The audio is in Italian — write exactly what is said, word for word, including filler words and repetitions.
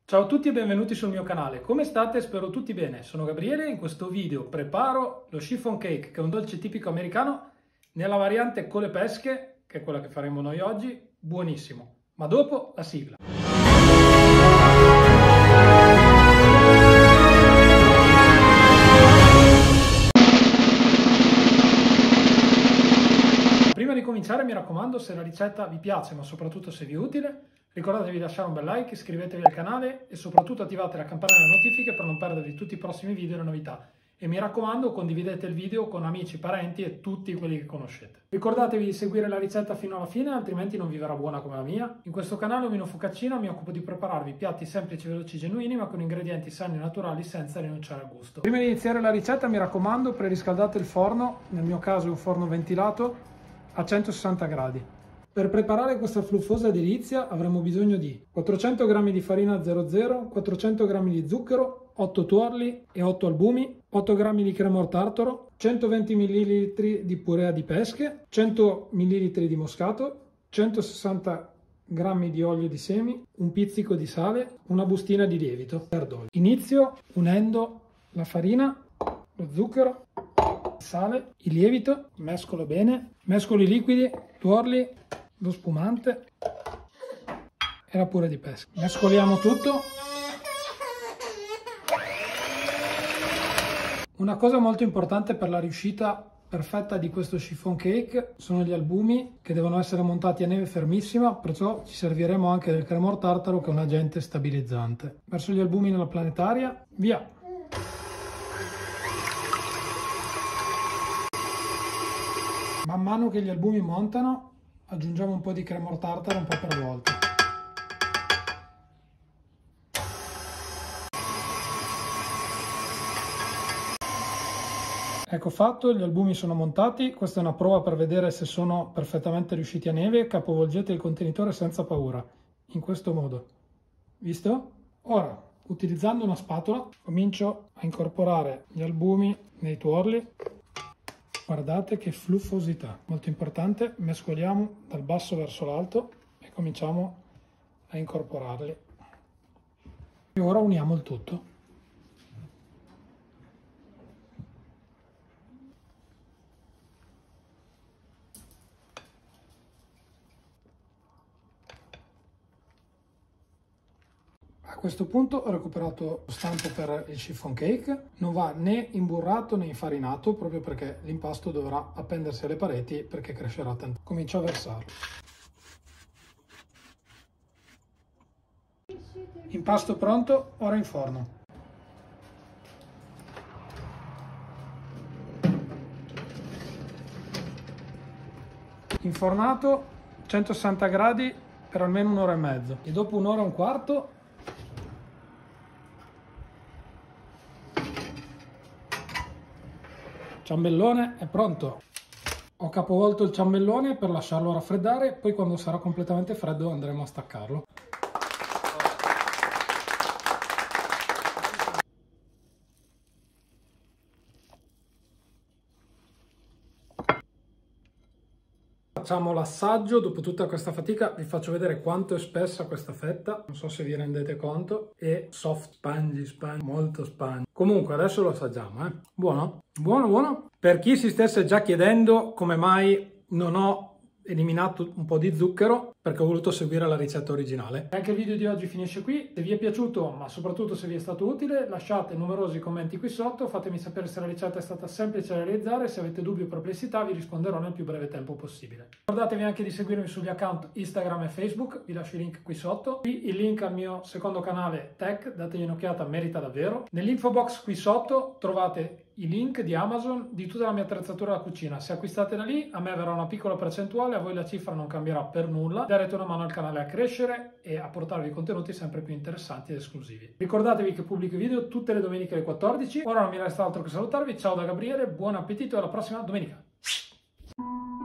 Ciao a tutti e benvenuti sul mio canale. Come state? Spero tutti bene. Sono Gabriele e in questo video preparo lo chiffon cake, che è un dolce tipico americano, nella variante con le pesche, che è quella che faremo noi oggi. Buonissimo. Ma dopo la sigla. Prima di cominciare mi raccomando, se la ricetta vi piace ma soprattutto se vi è utile, ricordatevi di lasciare un bel like, iscrivetevi al canale e soprattutto attivate la campanella delle notifiche per non perdervi tutti i prossimi video e le novità. E mi raccomando, condividete il video con amici, parenti e tutti quelli che conoscete. Ricordatevi di seguire la ricetta fino alla fine, altrimenti non vi verrà buona come la mia. In questo canale Omino Focaccino mi occupo di prepararvi piatti semplici, veloci, genuini, ma con ingredienti sani e naturali senza rinunciare al gusto. Prima di iniziare la ricetta mi raccomando, preriscaldate il forno, nel mio caso è un forno ventilato, a centosessanta gradi. Per preparare questa fluffosa delizia avremo bisogno di quattrocento grammi di farina zero zero, quattrocento grammi di zucchero, otto tuorli e otto albumi, otto grammi di cremor tartaro, centoventi millilitri di purea di pesche, cento millilitri di moscato, centosessanta grammi di olio di semi, un pizzico di sale, una bustina di lievito per dolce. Inizio unendo la farina, lo zucchero, il sale, il lievito, mescolo bene, mescolo i liquidi, tuorli, lo spumante e la purea di pesca. Mescoliamo tutto. Una cosa molto importante per la riuscita perfetta di questo chiffon cake sono gli albumi, che devono essere montati a neve fermissima, perciò ci serviremo anche del cremor tartaro, che è un agente stabilizzante. Verso gli albumi nella planetaria, via! Man mano che gli albumi montano aggiungiamo un po' di cremor tartaro, un po' per volta. Ecco fatto, gli albumi sono montati. Questa è una prova per vedere se sono perfettamente riusciti a neve. Capovolgete il contenitore senza paura, in questo modo. Visto? Ora, utilizzando una spatola, comincio a incorporare gli albumi nei tuorli. Guardate che fluffosità, molto importante. Mescoliamo dal basso verso l'alto e cominciamo a incorporarli. E ora uniamo il tutto. A questo punto ho recuperato lo stampo per il chiffon cake. Non va né imburrato né infarinato, proprio perché l'impasto dovrà appendersi alle pareti perché crescerà tanto. Comincio a versarlo. Impasto pronto, ora in forno. Infornato centosessanta gradi per almeno un'ora e mezzo. E dopo un'ora e un quarto ciambellone è pronto. Ho capovolto il ciambellone per lasciarlo raffreddare, poi quando sarà completamente freddo andremo a staccarlo. Facciamo l'assaggio. Dopo tutta questa fatica vi faccio vedere quanto è spessa questa fetta, non so se vi rendete conto, e soft, spongy, spongy, molto spongy. Comunque adesso lo assaggiamo, eh. Buono? Buono, buono. Per chi si stesse già chiedendo come mai non ho eliminato un po' di zucchero, perché ho voluto seguire la ricetta originale. Anche il video di oggi finisce qui. Se vi è piaciuto, ma soprattutto se vi è stato utile, lasciate numerosi commenti qui sotto, fatemi sapere se la ricetta è stata semplice da realizzare. Se avete dubbi o perplessità vi risponderò nel più breve tempo possibile. Ricordatevi anche di seguirmi sugli account Instagram e Facebook, vi lascio i link qui sotto. Qui il link al mio secondo canale Tech, dategli un'occhiata, merita davvero. Nell'info box qui sotto trovate i link di Amazon di tutta la mia attrezzatura da cucina. Se acquistate da lì, a me verrà una piccola percentuale, a voi la cifra non cambierà per nulla. Darete una mano al canale a crescere e a portarvi contenuti sempre più interessanti ed esclusivi. Ricordatevi che pubblico i video tutte le domeniche alle quattordici. Ora non mi resta altro che salutarvi. Ciao da Gabriele, buon appetito e alla prossima domenica.